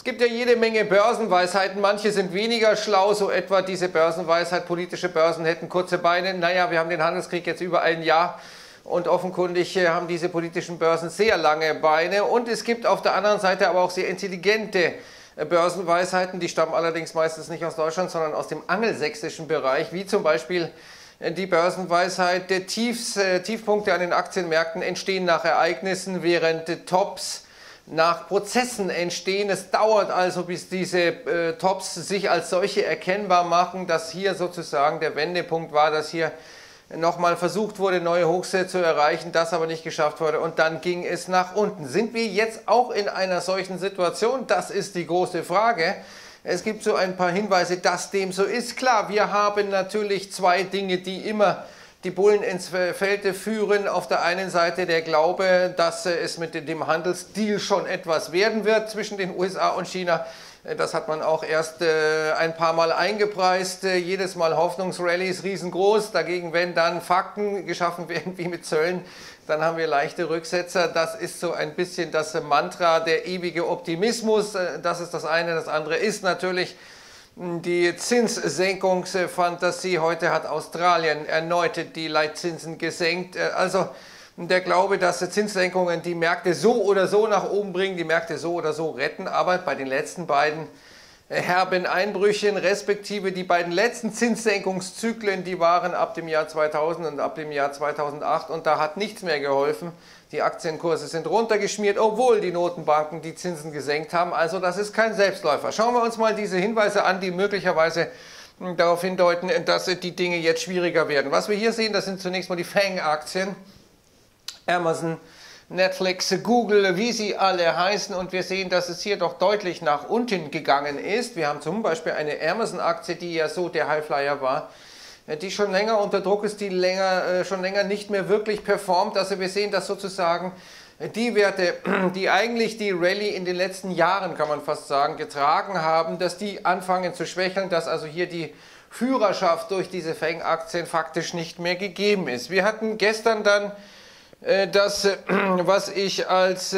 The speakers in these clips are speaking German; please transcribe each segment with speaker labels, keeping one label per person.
Speaker 1: Es gibt ja jede Menge Börsenweisheiten, manche sind weniger schlau, so etwa diese Börsenweisheit, politische Börsen hätten kurze Beine. Naja, wir haben den Handelskrieg jetzt über ein Jahr und offenkundig haben diese politischen Börsen sehr lange Beine. Und es gibt auf der anderen Seite aber auch sehr intelligente Börsenweisheiten, die stammen allerdings meistens nicht aus Deutschland, sondern aus dem angelsächsischen Bereich, wie zum Beispiel die Börsenweisheit, der Tiefpunkte an den Aktienmärkten entstehen nach Ereignissen, während Tops nach Prozessen entstehen. Es dauert also, bis diese Tops sich als solche erkennbar machen, dass hier sozusagen der Wendepunkt war, dass hier nochmal versucht wurde, neue Hochs zu erreichen, das aber nicht geschafft wurde und dann ging es nach unten. Sind wir jetzt auch in einer solchen Situation? Das ist die große Frage. Es gibt so ein paar Hinweise, dass dem so ist. Klar, wir haben natürlich zwei Dinge, die immer die Bullen ins Feld führen. Auf der einen Seite der Glaube, dass es mit dem Handelsdeal schon etwas werden wird zwischen den USA und China. Das hat man auch erst ein paar Mal eingepreist. Jedes Mal Hoffnungsrallies riesengroß. Dagegen, wenn dann Fakten geschaffen werden wie mit Zöllen, dann haben wir leichte Rücksetzer. Das ist so ein bisschen das Mantra, der ewige Optimismus. Das ist das eine. Das andere ist natürlich die Zinssenkungsfantasie. Heute hat Australien erneut die Leitzinsen gesenkt. Also der Glaube, dass Zinssenkungen die Märkte so oder so nach oben bringen, die Märkte so oder so retten. Aber bei den letzten beiden herben Einbrüchen, respektive die beiden letzten Zinssenkungszyklen, die waren ab dem Jahr 2000 und ab dem Jahr 2008 und da hat nichts mehr geholfen. Die Aktienkurse sind runtergeschmiert, obwohl die Notenbanken die Zinsen gesenkt haben. Also das ist kein Selbstläufer. Schauen wir uns mal diese Hinweise an, die möglicherweise darauf hindeuten, dass die Dinge jetzt schwieriger werden. Was wir hier sehen, das sind zunächst mal die FANG-Aktien. Amazon, Netflix, Google, wie sie alle heißen. Und wir sehen, dass es hier doch deutlich nach unten gegangen ist. Wir haben zum Beispiel eine Amazon-Aktie, die ja so der Highflyer war, die schon länger unter Druck ist, die schon länger nicht mehr wirklich performt. Also wir sehen, dass sozusagen die Werte, die eigentlich die Rallye in den letzten Jahren, kann man fast sagen, getragen haben, dass die anfangen zu schwächeln, dass also hier die Führerschaft durch diese FANG-Aktien faktisch nicht mehr gegeben ist. Wir hatten gestern dann das, was ich als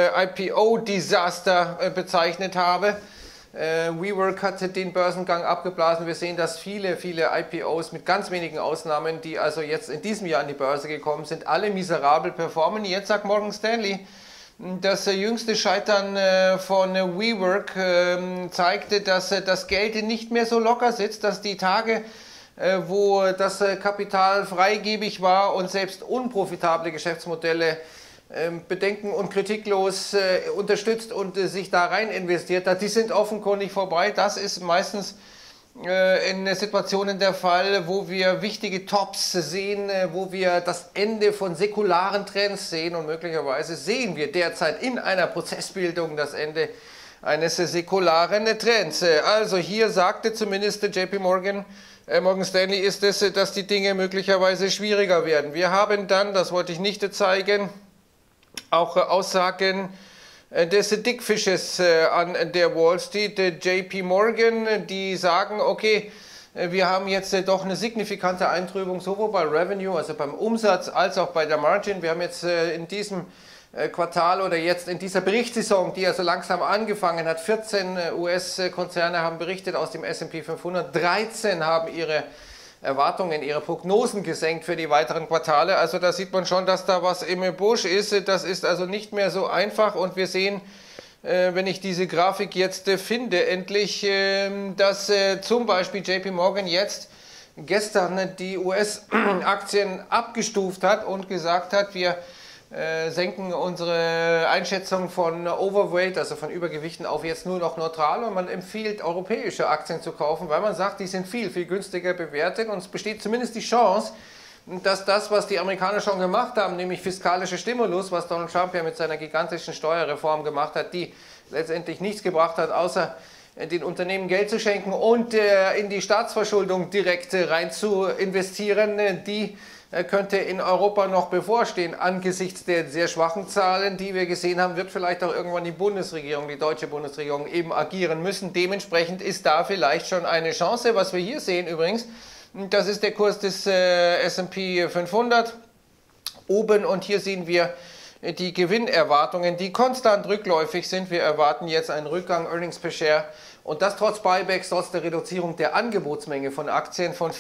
Speaker 1: IPO-Desaster bezeichnet habe. WeWork hat den Börsengang abgeblasen. Wir sehen, dass viele IPOs mit ganz wenigen Ausnahmen, die also jetzt in diesem Jahr an die Börse gekommen sind, alle miserabel performen. Jetzt sagt Morgan Stanley, das jüngste Scheitern von WeWork zeigte, dass das Geld nicht mehr so locker sitzt, dass die Tage, wo das Kapital freigebig war und selbst unprofitable Geschäftsmodelle bedenken- und kritiklos unterstützt und sich da rein investiert hat, die sind offenkundig vorbei. Das ist meistens in Situationen der Fall, wo wir wichtige Tops sehen, wo wir das Ende von säkularen Trends sehen und möglicherweise sehen wir derzeit in einer Prozessbildung das Ende eines säkularen Trends. Also hier sagte zumindest JP Morgan, Morgan Stanley ist es, dass die Dinge möglicherweise schwieriger werden. Wir haben dann, das wollte ich nicht zeigen, auch Aussagen des Dickfisches an der Wall Street, JP Morgan, die sagen, okay, wir haben jetzt doch eine signifikante Eintrübung, sowohl bei Revenue, also beim Umsatz, als auch bei der Margin. Wir haben jetzt in diesem Quartal oder jetzt in dieser Berichtssaison, die also langsam angefangen hat, 14 US-Konzerne haben berichtet aus dem S&P 500, 13 haben ihre Erwartungen, ihre Prognosen gesenkt für die weiteren Quartale. Also da sieht man schon, dass da was im Busch ist. Das ist also nicht mehr so einfach und wir sehen, wenn ich diese Grafik jetzt finde, endlich, dass zum Beispiel JP Morgan jetzt gestern die US-Aktien abgestuft hat und gesagt hat, wir senken unsere Einschätzung von Overweight, also von Übergewichten, auf jetzt nur noch neutral und man empfiehlt, europäische Aktien zu kaufen, weil man sagt, die sind viel günstiger bewertet und es besteht zumindest die Chance, dass das, was die Amerikaner schon gemacht haben, nämlich fiskalischer Stimulus, was Donald Trump ja mit seiner gigantischen Steuerreform gemacht hat, die letztendlich nichts gebracht hat, außer den Unternehmen Geld zu schenken und in die Staatsverschuldung direkt rein zu investieren, die könnte in Europa noch bevorstehen. Angesichts der sehr schwachen Zahlen, die wir gesehen haben, wird vielleicht auch irgendwann die Bundesregierung, die deutsche Bundesregierung eben agieren müssen. Dementsprechend ist da vielleicht schon eine Chance. Was wir hier sehen übrigens, das ist der Kurs des S&P 500 oben und hier sehen wir die Gewinnerwartungen, die konstant rückläufig sind. Wir erwarten jetzt einen Rückgang Earnings per Share und das trotz Buybacks, trotz der Reduzierung der Angebotsmenge von Aktien von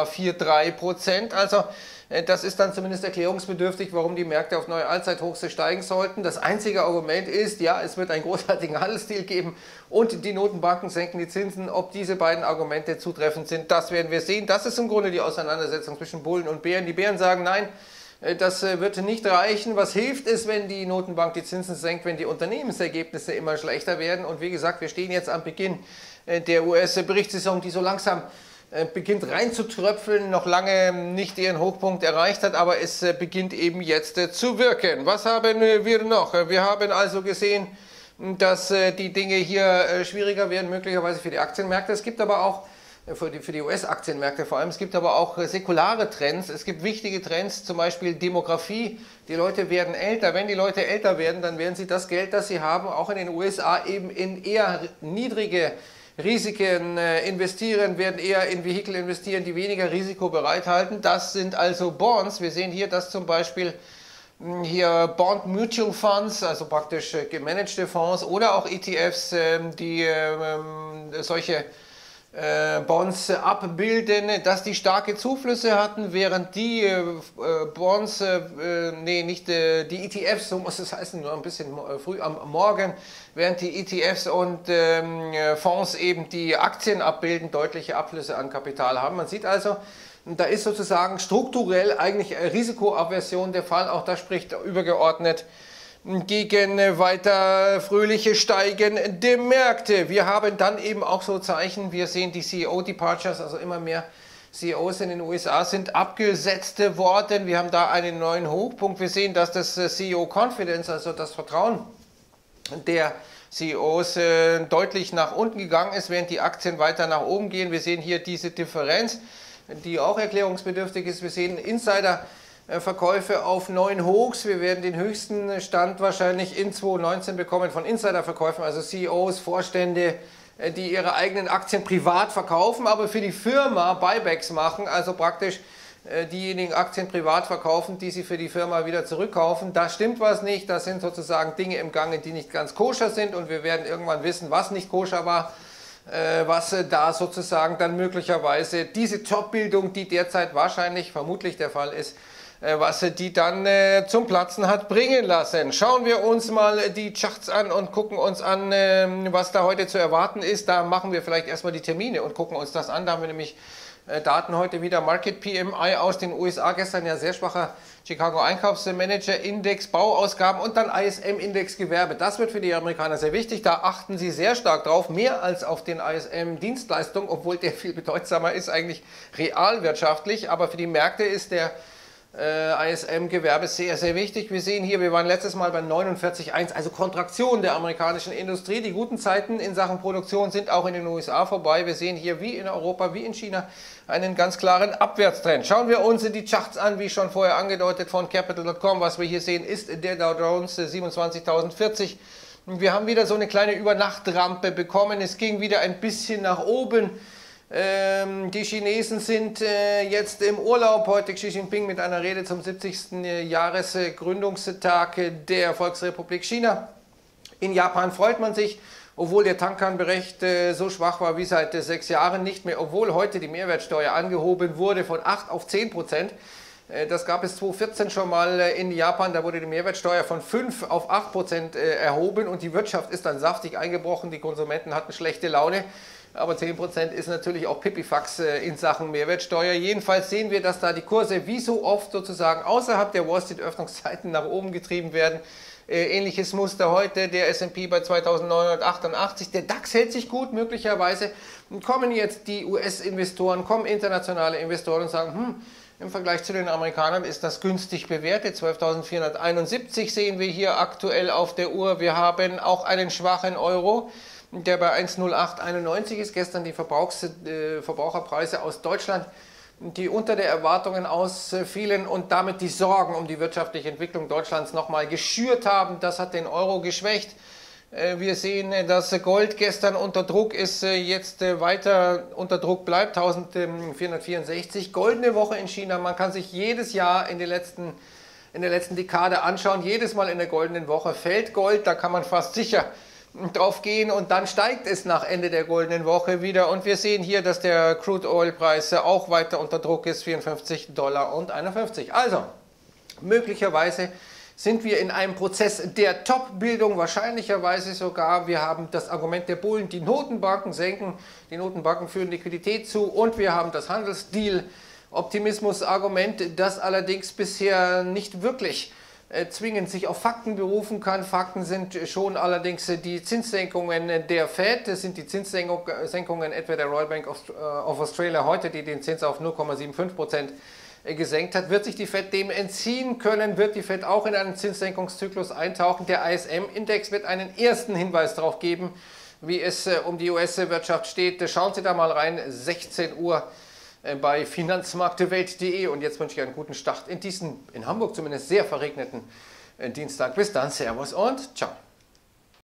Speaker 1: 4,43%. Also das ist dann zumindest erklärungsbedürftig, warum die Märkte auf neue Allzeithochs steigen sollten. Das einzige Argument ist, ja, es wird einen großartigen Handelsdeal geben und die Notenbanken senken die Zinsen. Ob diese beiden Argumente zutreffend sind, das werden wir sehen. Das ist im Grunde die Auseinandersetzung zwischen Bullen und Bären. Die Bären sagen, nein, das wird nicht reichen. Was hilft es, wenn die Notenbank die Zinsen senkt, wenn die Unternehmensergebnisse immer schlechter werden? Und wie gesagt, wir stehen jetzt am Beginn der US-Berichtssaison, die so langsam beginnt reinzutröpfeln, noch lange nicht ihren Hochpunkt erreicht hat, aber es beginnt eben jetzt zu wirken. Was haben wir noch? Wir haben also gesehen, dass die Dinge hier schwieriger werden, möglicherweise für die Aktienmärkte. Es gibt aber auch für die US-Aktienmärkte vor allem. Es gibt aber auch säkulare Trends. Es gibt wichtige Trends, zum Beispiel Demografie. Die Leute werden älter. Wenn die Leute älter werden, dann werden sie das Geld, das sie haben, auch in den USA eben in eher niedrige Risiken investieren, werden eher in Vehikel investieren, die weniger Risiko bereithalten. Das sind also Bonds. Wir sehen hier, dass zum Beispiel hier Bond Mutual Funds, also praktisch gemanagte Fonds oder auch ETFs, die solche Bonds abbilden, dass die starke Zuflüsse hatten, während die Bonds, die ETFs, so muss es heißen, nur ein bisschen früh am Morgen, während die ETFs und Fonds eben die Aktien abbilden, deutliche Abflüsse an Kapital haben. Man sieht also, da ist sozusagen strukturell eigentlich Risikoaversion der Fall, auch das spricht übergeordnet gegen weiter fröhliche steigende Märkte. Wir haben dann eben auch so Zeichen, wir sehen die CEO-Departures, also immer mehr CEOs in den USA sind abgesetzt worden. Wir haben da einen neuen Hochpunkt. Wir sehen, dass das CEO-Confidence, also das Vertrauen der CEOs deutlich nach unten gegangen ist, während die Aktien weiter nach oben gehen. Wir sehen hier diese Differenz, die auch erklärungsbedürftig ist. Wir sehen Insider-Verkäufe auf neuen Hochs. Wir werden den höchsten Stand wahrscheinlich in 2019 bekommen von Insiderverkäufen, also CEOs, Vorstände, die ihre eigenen Aktien privat verkaufen, aber für die Firma Buybacks machen, also praktisch diejenigen Aktien privat verkaufen, die sie für die Firma wieder zurückkaufen. Da stimmt was nicht, das sind sozusagen Dinge im Gange, die nicht ganz koscher sind und wir werden irgendwann wissen, was nicht koscher war, was da sozusagen dann möglicherweise diese Top-Bildung, die derzeit wahrscheinlich, vermutlich der Fall ist, was die dann zum Platzen hat bringen lassen. Schauen wir uns mal die Charts an und gucken uns an, was da heute zu erwarten ist. Da machen wir vielleicht erstmal die Termine und gucken uns das an. Da haben wir nämlich Daten heute wieder. Market PMI aus den USA, gestern ja sehr schwacher Chicago Einkaufsmanager Index, Bauausgaben und dann ISM-Index Gewerbe. Das wird für die Amerikaner sehr wichtig. Da achten sie sehr stark drauf, mehr als auf den ISM Dienstleistung, obwohl der viel bedeutsamer ist eigentlich realwirtschaftlich. Aber für die Märkte ist der ISM-Gewerbe sehr, sehr wichtig. Wir sehen hier, wir waren letztes Mal bei 49,1, also Kontraktion der amerikanischen Industrie. Die guten Zeiten in Sachen Produktion sind auch in den USA vorbei. Wir sehen hier wie in Europa, wie in China einen ganz klaren Abwärtstrend. Schauen wir uns die Charts an, wie schon vorher angedeutet von Capital.com. Was wir hier sehen, ist der Dow Jones 27.040. Wir haben wieder so eine kleine Übernachtrampe bekommen. Es ging wieder ein bisschen nach oben. Die Chinesen sind jetzt im Urlaub. Heute Xi Jinping mit einer Rede zum 70. Jahresgründungstag der Volksrepublik China. In Japan freut man sich, obwohl der Tankan-Bericht so schwach war wie seit 6 Jahren nicht mehr, obwohl heute die Mehrwertsteuer angehoben wurde von 8 auf 10%. Das gab es 2014 schon mal in Japan, da wurde die Mehrwertsteuer von 5 auf 8% erhoben und die Wirtschaft ist dann saftig eingebrochen, die Konsumenten hatten schlechte Laune. Aber 10% ist natürlich auch Pipifax in Sachen Mehrwertsteuer. Jedenfalls sehen wir, dass da die Kurse wie so oft sozusagen außerhalb der Wall Street Öffnungszeiten nach oben getrieben werden. Ähnliches Muster heute, der S&P bei 2988, der DAX hält sich gut, möglicherweise kommen jetzt die US-Investoren, kommen internationale Investoren und sagen, im Vergleich zu den Amerikanern ist das günstig bewertet. 12.471 sehen wir hier aktuell auf der Uhr. Wir haben auch einen schwachen Euro, der bei 1,0891 ist. Gestern die Verbraucherpreise aus Deutschland, die unter der Erwartungen ausfielen und damit die Sorgen um die wirtschaftliche Entwicklung Deutschlands nochmal geschürt haben. Das hat den Euro geschwächt. Wir sehen, dass Gold gestern unter Druck ist, jetzt weiter unter Druck bleibt, 1464. Goldene Woche in China. Man kann sich jedes Jahr in den letzten in der letzten Dekade anschauen, jedes Mal in der goldenen Woche fällt Gold, da kann man fast sicher drauf gehen und dann steigt es nach Ende der goldenen Woche wieder und wir sehen hier, dass der Crude Oil Preis auch weiter unter Druck ist, 54,51 $. Also, möglicherweise sind wir in einem Prozess der Top-Bildung, wahrscheinlicherweise sogar. Wir haben das Argument der Bullen, die Notenbanken senken, die Notenbanken führen Liquidität zu und wir haben das Handelsdeal-Optimismus-Argument, das allerdings bisher nicht wirklich zwingend sich auf Fakten berufen kann. Fakten sind schon allerdings die Zinssenkungen der Fed. Das sind die Zinssenkungen etwa der Royal Bank of Australia heute, die den Zins auf 0,75% gesenkt hat. Wird sich die Fed dem entziehen können, wird die Fed auch in einen Zinssenkungszyklus eintauchen. Der ISM-Index wird einen ersten Hinweis darauf geben, wie es um die US-Wirtschaft steht. Schauen Sie da mal rein, 16 Uhr bei finanzmarktwelt.de und jetzt wünsche ich einen guten Start in diesen, in Hamburg zumindest, sehr verregneten Dienstag. Bis dann, Servus und ciao.